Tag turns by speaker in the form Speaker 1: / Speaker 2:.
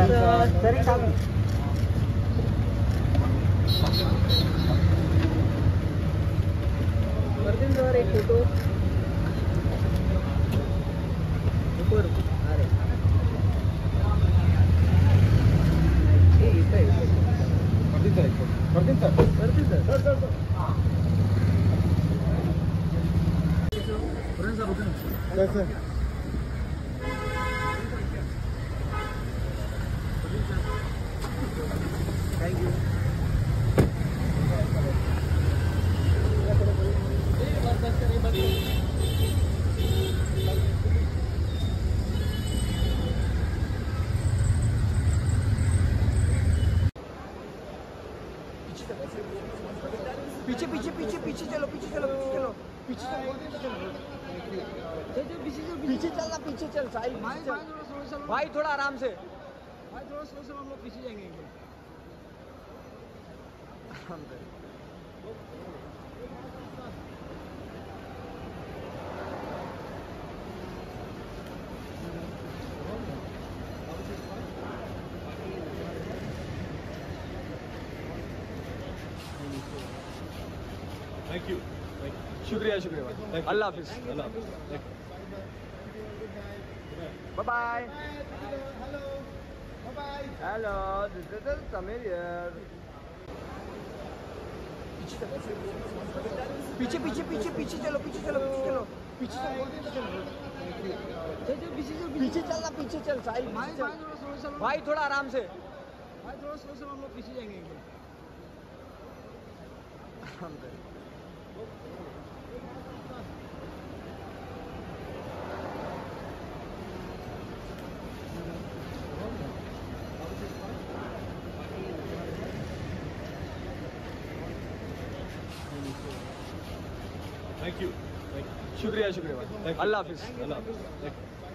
Speaker 1: Sir एक photo ऊपर अरे थैंक यू। पीछे पीछे पीछे पीछे चलो पीछे चलो पीछे चलो पीछे चलो पीछे चलना पीछे चल साहिल भाई थोड़ा आराम से भाई थोड़ा स्लो हम लोग पीछे जाएंगे एकदम।
Speaker 2: थैंक यू
Speaker 1: शुक्रिया शुक्रिया भाई अल्लाह हाफिज bye bye hello this is Sameer here. पीछे पीछे पीछे पीछे चलो पीछे चलो पीछे चलो पीछे पीछे चलना पीछे चल साहिल भाई थोड़ा आराम से भाई थोड़ा स्लो हम लोग पीछे जाएंगे एकदम।
Speaker 2: थैंक यू
Speaker 1: शुक्रिया शुक्रिया भाई अल्लाह हाफिज।